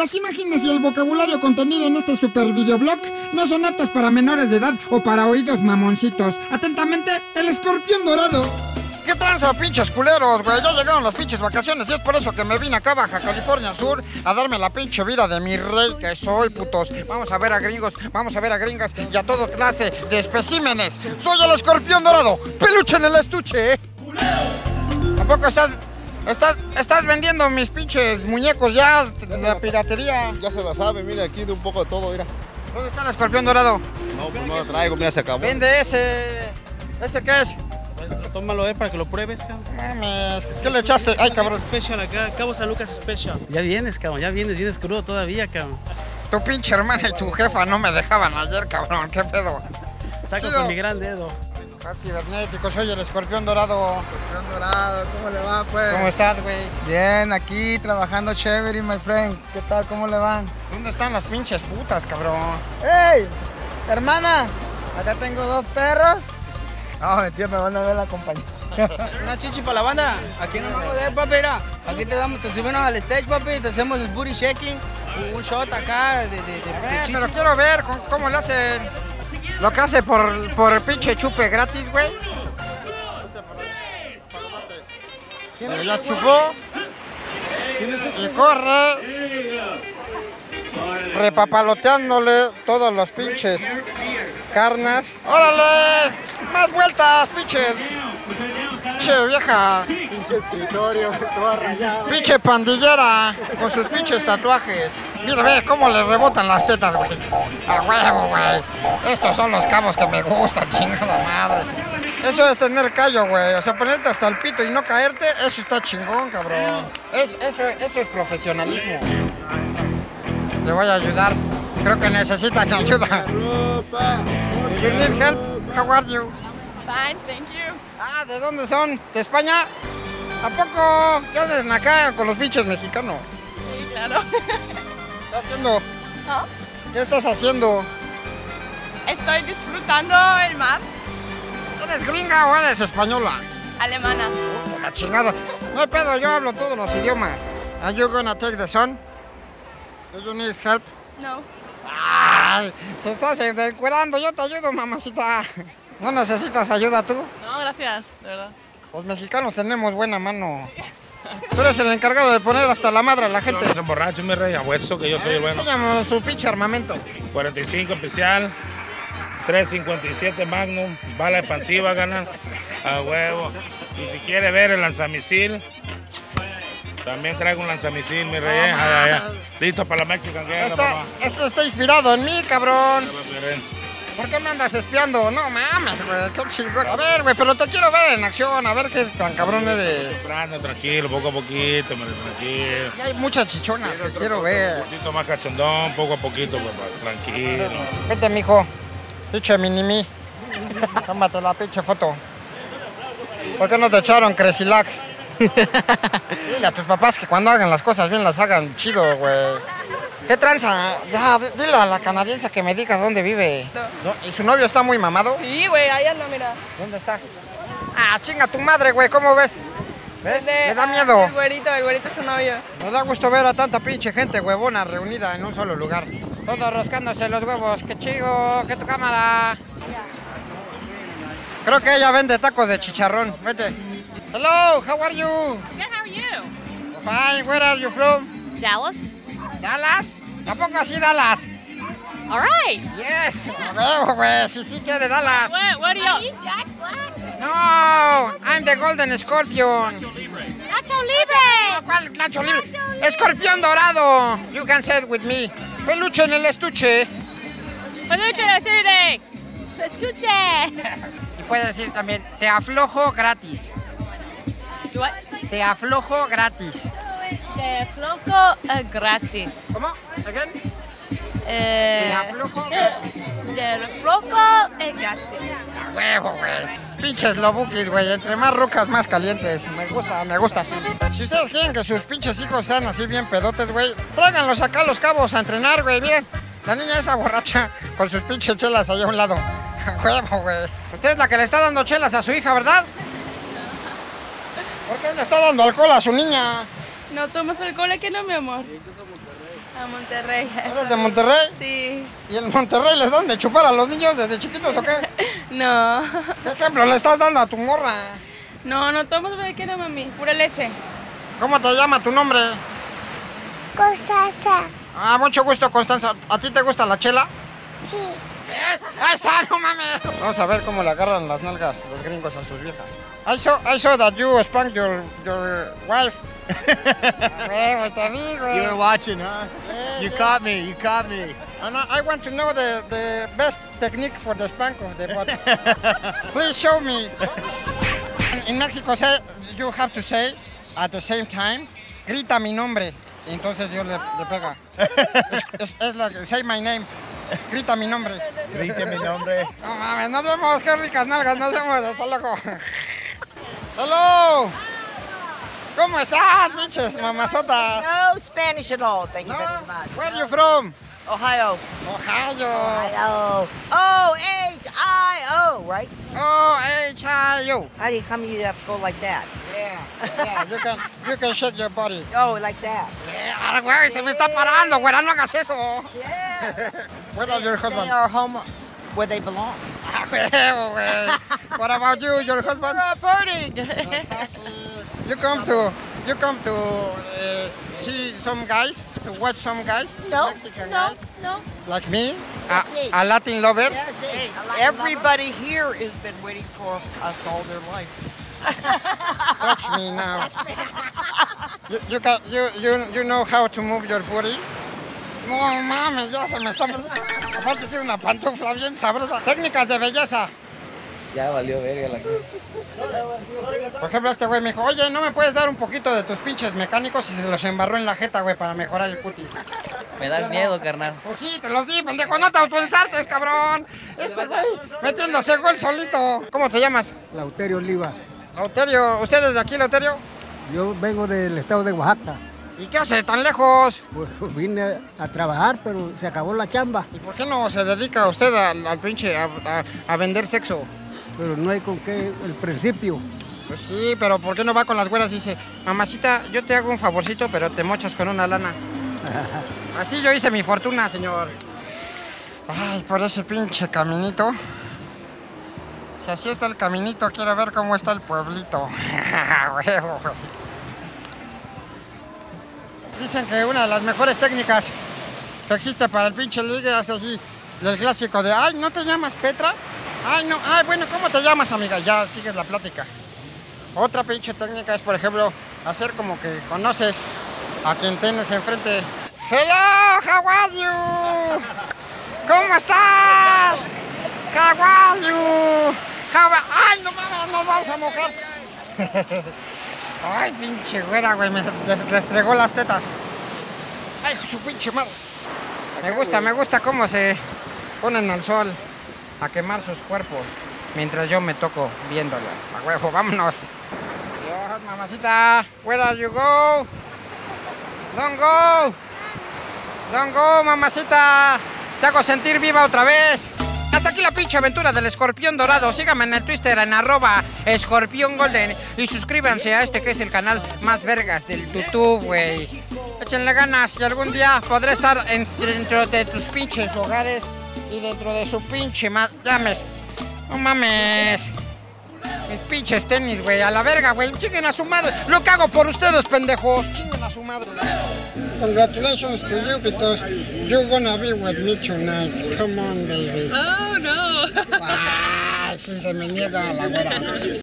Las imágenes y el vocabulario contenido en este super videoblog no son aptas para menores de edad o para oídos mamoncitos. Atentamente, el escorpión dorado. ¿Qué tranza, pinches culeros, güey? Ya llegaron las pinches vacaciones y es por eso que me vine acá a Baja California Sur a darme la pinche vida de mi rey que soy, putos. Vamos a ver a gringos, vamos a ver a gringas y a toda clase de especímenes. Soy el escorpión dorado, peluche en el estuche. ¿A poco estás vendiendo mis pinches muñecos ya de la piratería? Ya se la sabe, mira, aquí de un poco de todo, mira. ¿Dónde está el escorpión dorado? No, pues no la traigo, mira, se acabó. Vende ese. ¿Ese qué es? Tómalo para que lo pruebes, cabrón. Mames, ¿qué le echaste? Ay, cabrón. Special acá, Cabo San Lucas Special. Ya vienes, cabrón, ya vienes crudo todavía, cabrón. Tu pinche hermana y tu jefa no me dejaban ayer, cabrón, ¿qué pedo? Saco con mi gran dedo. Cibernético, soy el escorpión dorado. Escorpión dorado, ¿cómo le va, pues? ¿Cómo estás, güey? Bien, aquí trabajando chévere, my friend. ¿Qué tal? ¿Cómo le van? ¿Dónde están las pinches putas, cabrón? ¡Ey! Hermana, acá tengo 2 perros. No, mentira, me van a ver la compañía. Una chichi para la banda. Aquí no vamos de papi, mira. Aquí te subimos al stage, papi, te hacemos el booty shaking. Un shot acá de chichi. Pero quiero ver cómo le hacen. Lo que hace por pinche chupe gratis, güey. Pero ya chupó. Y corre. Repapaloteándole todos los pinches carnas. ¡Órale! ¡Más vueltas, pinches! Pinche vieja. Pinche escritorio, toda rayada. Pinche pandillera con sus pinches tatuajes. Mira, ve cómo le rebotan las tetas, güey. A huevo, güey. Estos son los cabos que me gustan, chingada madre. Eso es tener callo, güey. O sea, ponerte hasta el pito y no caerte, eso está chingón, cabrón. Eso es profesionalismo. Le voy a ayudar. Creo que necesita que ayuda. Do you need help? How are you? Fine, thank you. Ah, ¿de dónde son? ¿De España? ¿A poco? ¿Qué hacen acá con los pinches mexicanos? Sí, claro. ¿Qué estás haciendo? ¿Ah? ¿Qué estás haciendo? Estoy disfrutando el mar. ¿Eres gringa o eres española? Alemana. La chingada. No hay pedo, yo hablo todos los idiomas. Are you gonna take the sun? Do you need help? No. Ay, te estás encuerando, yo te ayudo, mamacita. ¿No necesitas ayuda tú? No, gracias, de verdad. Los mexicanos tenemos buena mano. Tú eres el encargado de poner hasta la madre a la gente. No se emborracho, mi rey, a hueso que yo soy el bueno. Enséñame su pinche armamento. 45 especial, 357 Magnum, bala expansiva, ganan a huevo. Y si quiere ver el lanzamisil, también traigo un lanzamisil, mi rey. Listo para la Mexican Guerra, papá. Esto está inspirado en mí, cabrón. ¿Por qué me andas espiando? No mames, güey, qué chingón. A ver, güey, pero te quiero ver en acción, a ver qué tan cabrón eres. Tranquilo, poco a poquito, tranquilo. Y hay muchas chichonas que quiero ver. Un poquito más cachondón, poco a poquito, papá, tranquilo. Vete, mijo, pinche mini-mí. Tómate la pinche foto. ¿Por qué no te echaron Cresilac? Dile a tus papás que cuando hagan las cosas bien las hagan chido, güey. ¿Qué tranza? Ya, dile a la canadiense que me diga dónde vive. No. ¿Y su novio está muy mamado? Sí, güey, ahí anda, mira. ¿Dónde está? Ah, chinga tu madre, güey, ¿cómo ves? ¿Ves? Me da miedo. El güerito es su novio. Me da gusto ver a tanta pinche gente huevona reunida en un solo lugar. Todos rascándose los huevos. ¡Qué chido! ¡Qué tu cámara! Creo que ella vende tacos de chicharrón. Vete. Hello, how are you? Good, how are you? Fine, where are you from? Dallas. ¿Dallas? ¿A poco así Dallas? All right. Yes, a ver, güey, sí quiere Dallas. What are you? Jack Black? No, I'm the Golden Scorpion. Nacho Libre. ¿Cuál Nacho Libre? Escorpión dorado. You can say it with me. Peluche en el estuche. Peluche de escuche. Y puede decir también, te aflojo gratis. What? Te aflojo gratis. De floco gratis. ¿Cómo? ¿Again? Te aflojo gratis. De floco gratis. A huevo, güey. Pinches lobuquis, güey. Entre más rucas, más calientes. Me gusta. Si ustedes quieren que sus pinches hijos sean así bien pedotes, güey, tráiganlos acá a Los Cabos a entrenar, güey. Miren, la niña esa borracha con sus pinches chelas allá a un lado. A huevo, güey. Usted es la que le está dando chelas a su hija, ¿verdad? ¿Por qué le está dando alcohol a su niña? No tomas alcohol aquí, no, mi amor. A Monterrey. ¿Eres de Monterrey? Sí. ¿Y en Monterrey les dan de chupar a los niños desde chiquitos o qué? No. ¿Qué ejemplo le estás dando a tu morra? No tomas de qué no, mami. Pura leche. ¿Cómo te llama tu nombre? Constanza. Ah, mucho gusto, Constanza. ¿A ti te gusta la chela? Sí. ¡Ahí está, no mames! Vamos a ver cómo le agarran las nalgas los gringos a sus viejas. I saw that you spanked your wife. Güey, te vi, güey. You were watching, huh? Yeah, You yeah. caught me, you caught me. And I want to know the best technique for the spank of the butt. Please show me. In Mexico, you have to say at the same time, grita mi nombre. Y entonces yo le pega. Es like, say my name. Grita mi nombre. Grite mi nombre. No mames, nos vemos, qué ricas nalgas, nos vemos, hasta luego. Hello. ¿Cómo estás, pinches mamazotas? No Spanish at all, thank you No? very much. Where are you from? Ohio. Ohio. Ohio. O-H-I-O, right? O-H-I-O. How do you come you have to go like that? Yeah, you can shake your body. Oh, like that. Yeah, güey, se me está parando, güera, no hagas eso. Yeah. Where are your They husband? are home where they belong. Ah, huevo, güey. What about you, your husband? Birding. Exactly. You come to see some guys, to watch some guys, No, Mexican no, guys, no. like me, That's it. a Latin lover. That's it. Everybody here has been waiting for us all their life. Touch me now. You know how to move your body? No mames, ya se me está... Aparte tiene una pantufla bien sabrosa. Técnicas de belleza. Ya valió verga la cosa. Por ejemplo, este güey me dijo, oye, ¿no me puedes dar un poquito de tus pinches mecánicos? Y se los embarró en la jeta, güey, para mejorar el cutis. Me das miedo, carnal. Pues sí, te los di, pendejo, no te autoensartes, cabrón. Este güey, metiéndose gol solito. ¿Cómo te llamas? Lauterio Oliva. Lauterio, ¿usted es de aquí, Lauterio? Yo vengo del estado de Oaxaca. ¿Y qué hace tan lejos? Pues vine a trabajar, pero se acabó la chamba. ¿Y por qué no se dedica usted al pinche a vender sexo? Pero no hay con qué, el principio. Pues sí, pero ¿por qué no va con las güeras y dice, mamacita, yo te hago un favorcito, pero te mochas con una lana? Así yo hice mi fortuna, señor. Ay, por ese pinche caminito. Si así está el caminito, quiero ver cómo está el pueblito. Huevo, güey. Dicen que una de las mejores técnicas que existe para el pinche ligue es así, el clásico de, ay, ¿no te llamas Petra? Ay, no, ay, bueno, ¿cómo te llamas, amiga? Ya sigues la plática. Otra pinche técnica es, por ejemplo, hacer como que conoces a quien tienes enfrente. Hello, how are you? ¿Cómo estás? How are you? Ay, no mames, nos vamos a mojar. Ay, pinche güera, güey, me restregó las tetas. Ay, su pinche madre. Me gusta cómo se ponen al sol a quemar sus cuerpos mientras yo me toco viéndolas. A huevo, vámonos. Dios, mamacita, where are you go? Don't go. Don't go, mamacita. Te hago sentir viva otra vez. Hasta aquí la pinche aventura del escorpión dorado. Síganme en el Twitter en @escorpiongolden y suscríbanse a este que es el canal más vergas del YouTube, güey. Échenle ganas y algún día podré estar dentro de tus pinches hogares y dentro de su pinche llames. No mames. Mis pinches tenis, güey, a la verga, güey. Chinguen a su madre. Lo que hago por ustedes, pendejos. Chinguen a su madre. Congratulations to you because you're gonna be with me tonight. Come on, baby. Oh, no. Ay, sí se me niega la güera.